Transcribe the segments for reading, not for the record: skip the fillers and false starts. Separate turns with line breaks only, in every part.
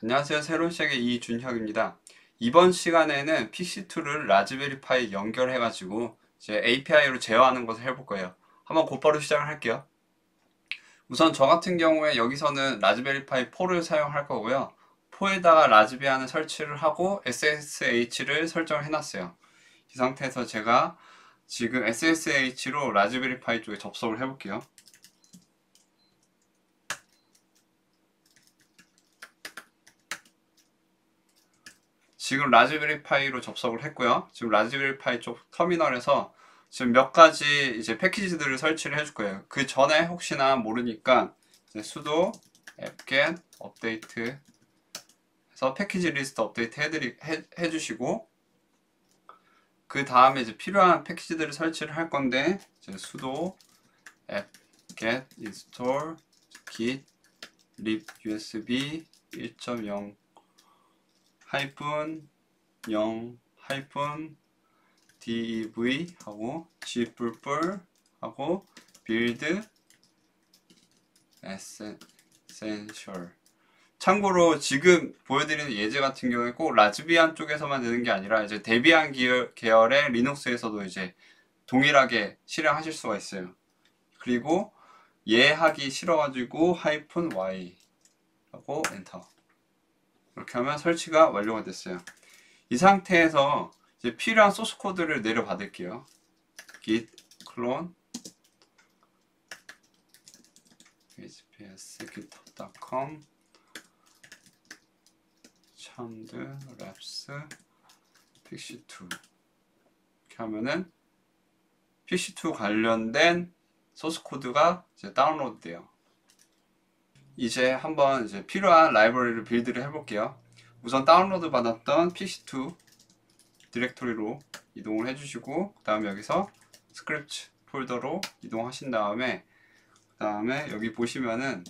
안녕하세요. 새로운 시작의 이준혁입니다. 이번 시간에는 픽시2를 라즈베리파이에 연결해가지고 이제 API로 제어하는 것을 해볼 거예요. 한번 곧바로 시작을 할게요. 우선 저 같은 경우에 여기서는 라즈베리파이 4를 사용할 거고요. 4에다가 라즈비안을 설치를 하고 SSH를 설정을 해놨어요. 이 상태에서 제가 지금 SSH로 라즈베리파이 쪽에 접속을 해볼게요. 지금 라즈베리파이로 접속을 했고요. 지금 라즈베리파이 쪽 터미널에서 지금 몇 가지 이제 패키지들을 설치를 해줄 거예요. 그 전에 혹시나 모르니까 이제 sudo apt-get update 해서 패키지 리스트 업데이트 해주시고, 그 다음에 이제 필요한 패키지들을 설치를 할 건데 이제 sudo apt-get install git libusb 1.0 -0 -dev 하고 g뿔뿔 하고 build essential. 참고로 지금 보여드리는 예제 같은 경우에 꼭 라즈비안 쪽에서만 되는 게 아니라 이제 데비안 계열의 리눅스에서도 이제 동일하게 실행하실 수가 있어요. 그리고 얘 하기 싫어가지고 -y 하고 엔터. 이렇게 하면 설치가 완료가 됐어요. 이 상태에서 이제 필요한 소스 코드를 내려 받을게요. git clone hps.github.com chamd labs pixie2 이렇게 하면은 pixie2 관련된 소스 코드가 이제 다운로드 돼요. 이제 한번 이제 필요한 라이브러리를 빌드를 해볼게요. 우선 다운로드 받았던 pixie2 디렉토리로 이동을 해주시고, 그 다음에 여기서 스크립트 폴더로 이동하신 다음에, 그 다음에 여기 보시면은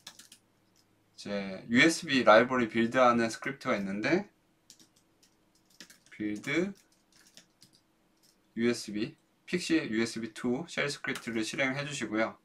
이제 USB 라이브러리 빌드하는 스크립트가 있는데, 빌드 USB 픽시 USB2 쉘 스크립트를 실행해 주시고요.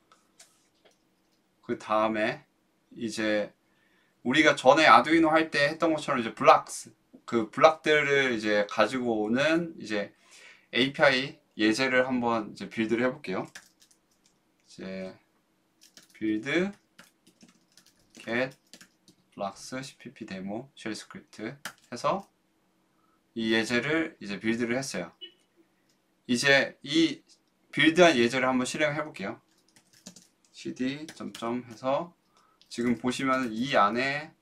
그 다음에 이제 우리가 전에 아두이노 할 때 했던 것처럼 이제 그 블락들을 이제 가지고 오는 이제 API 예제를 한번 이제 빌드를 해볼게요. 이제 빌드 get blocks cpp 데모 쉘 스크립트 해서 이 예제를 이제 빌드를 했어요. 이제 이 빌드한 예제를 한번 실행해 볼게요. cd 점점 해서 지금 보시면 이 안에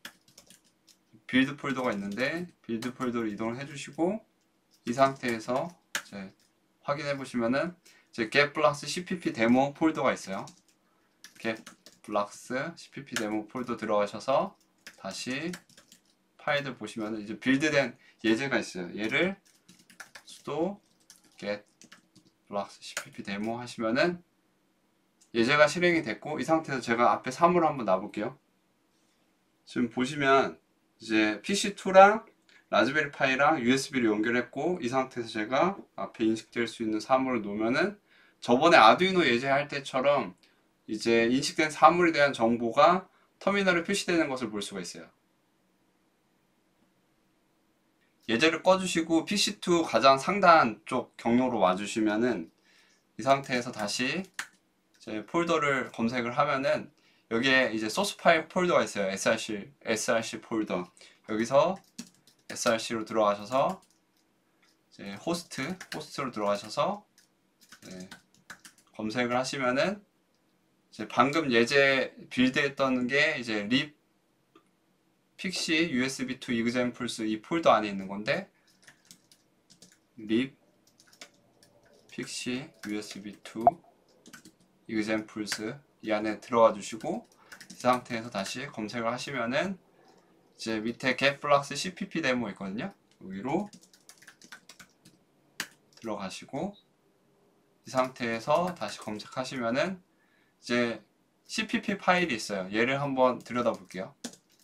빌드 폴더가 있는데, 빌드 폴더로 이동을 해주시고, 이 상태에서 이제 확인해 보시면은 이제 get blocks cpp 데모 폴더가 있어요. get blocks cpp 데모 폴더 들어가셔서 다시 파일들 보시면은 이제 빌드된 예제가 있어요. 얘를 sudo get blocks cpp 데모 하시면은 예제가 실행이 됐고, 이 상태에서 제가 앞에 3으로 한번 놔볼게요. 지금 보시면 이제 PC2랑 라즈베리 파이랑 USB를 연결했고, 이 상태에서 제가 앞에 인식될 수 있는 사물을 놓으면은 저번에 아두이노 예제할 때처럼 이제 인식된 사물에 대한 정보가 터미널에 표시되는 것을 볼 수가 있어요. 예제를 꺼주시고 PC2 가장 상단 쪽 경로로 와주시면은 이 상태에서 다시 이제 폴더를 검색을 하면은 여기에 이제 소스 파일 폴더가 있어요. src 폴더. 여기서 src로 들어가셔서 이제 호스트로 들어가셔서 검색을 하시면은 이제 방금 예제 빌드했던 게 이제 lib pixie usb2 examples 이 폴더 안에 있는 건데, lib pixie usb2 examples 이 안에 들어가 주시고, 이 상태에서 다시 검색을 하시면은 이제 밑에 get blocks cpp 데모 있거든요. 여기로 들어가시고, 이 상태에서 다시 검색하시면은 이제 cpp 파일이 있어요. 얘를 한번 들여다 볼게요.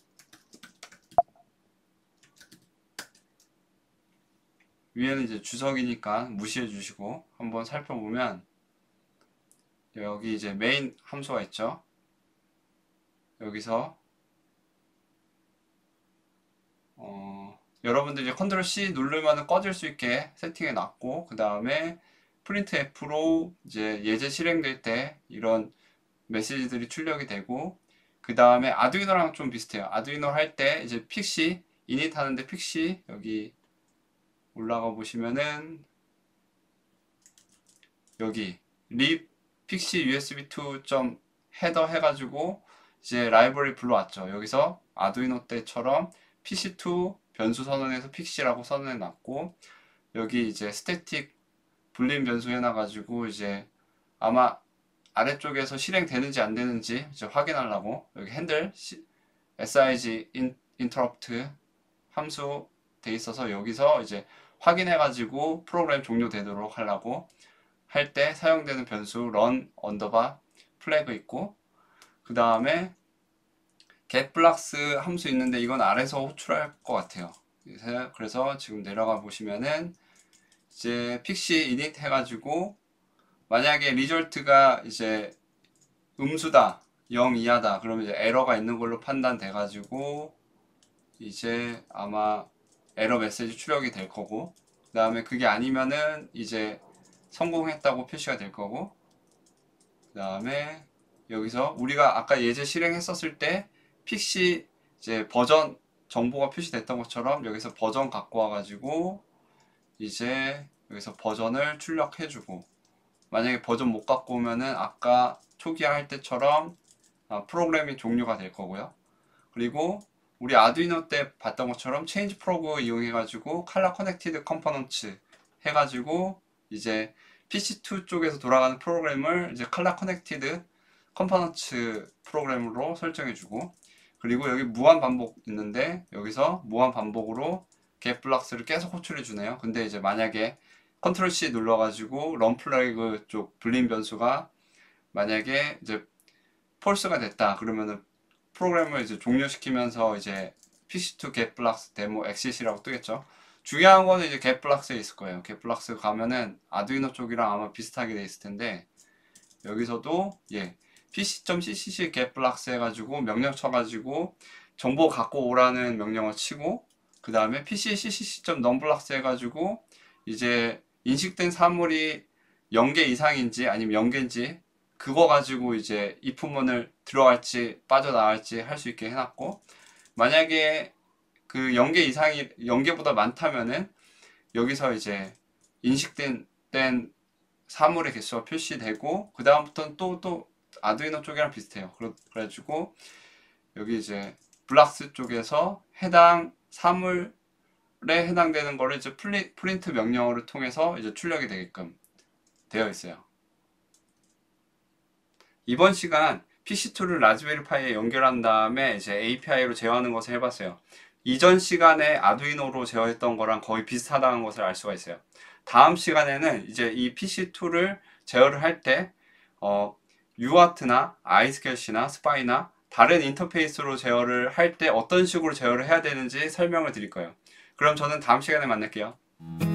위에는 이제 주석이니까 무시해 주시고 한번 살펴보면 여기 이제 메인 함수가 있죠. 여기서 여러분들이 컨트롤 C 누르면 꺼질 수 있게 세팅해 놨고, 그 다음에 프린트 F로 이제 예제 실행될 때 이런 메시지들이 출력이 되고, 그 다음에 아두이노랑 좀 비슷해요. 아두이노 할 때 이제 픽시 이닛 하는데 픽시 여기 올라가 보시면은 여기 립 픽시 USB2 점 헤더 해가지고 이제 라이브러리 불러왔죠. 여기서 아두이노 때처럼 PC2 변수 선언해서 픽시라고 선언해 놨고, 여기 이제 스태틱 불림 변수 해놔가지고 이제 아마 아래쪽에서 실행되는지 안 되는지 이제 확인하려고 여기 핸들 sig interrupt 함수 돼 있어서 여기서 이제 확인해가지고 프로그램 종료되도록 하려고 할 때 사용되는 변수 run 언더바 플래그 있고, 그 다음에 getBlocks 함수 있는데 이건 아래서 호출할 것 같아요. 그래서 지금 내려가 보시면은 이제 픽시 init 해가지고 만약에 리절트가 이제 음수다 0 이하다 그러면 이제 에러가 있는 걸로 판단돼 가지고 이제 아마 에러 메시지 출력이 될 거고, 그 다음에 그게 아니면은 이제 성공했다고 표시가 될 거고, 그 다음에 여기서 우리가 아까 예제 실행했었을 때 픽시 이제 버전 정보가 표시됐던 것처럼 여기서 버전 갖고 와가지고 이제 여기서 버전을 출력해주고, 만약에 버전 못 갖고 오면은 아까 초기화 할 때처럼 프로그램이 종료가 될 거고요. 그리고 우리 아두이노 때 봤던 것처럼 체인지 프로그 이용해가지고 컬러 커넥티드 컴포넌츠 해가지고 이제 PC2 쪽에서 돌아가는 프로그램을 이제 컬러 커넥티드 컴포넌츠 프로그램으로 설정해주고, 그리고 여기 무한 반복 있는데 여기서 무한 반복으로 getBlocks를 계속 호출해주네요. 근데 이제 만약에 컨트롤 C 눌러가지고 런 플래그 쪽 불림 변수가 만약에 이제 폴스가 됐다 그러면은 프로그램을 이제 종료시키면서 이제 PC2 getBlocks 데모 exit이라고 뜨겠죠. 중요한 거는 이제 getBlocks에 있을 거예요. getBlocks 가면은 아두이노 쪽이랑 아마 비슷하게 돼 있을 텐데 여기서도 pc.ccc getBlocks 해가지고 명령 쳐가지고 정보 갖고 오라는 명령을 치고, 그 다음에 pc.ccc.numBlocks 해가지고 이제 인식된 사물이 0개 이상인지 아니면 0개인지 그거 가지고 이제 if문을 들어갈지 빠져나갈지 할 수 있게 해놨고, 만약에 그 0개 이상이 0개보다 많다면은 여기서 이제 인식된 사물의 개수가 표시되고, 그 다음부터는 또 아두이노 쪽이랑 비슷해요. 그래가지고 여기 이제 블락스 쪽에서 해당 사물에 해당되는 거를 이제 프린트 명령어를 통해서 이제 출력이 되게끔 되어 있어요. 이번 시간 PC2를 라즈베리 파이에 연결한 다음에 이제 API로 제어하는 것을 해봤어요. 이전 시간에 아두이노로 제어했던 거랑 거의 비슷하다는 것을 알 수가 있어요. 다음 시간에는 이제 이 PC2를 제어를 할 때 UART나 iSCS나 SPI나 다른 인터페이스로 제어를 할 때 어떤 식으로 제어를 해야 되는지 설명을 드릴 거예요. 그럼 저는 다음 시간에 만날게요.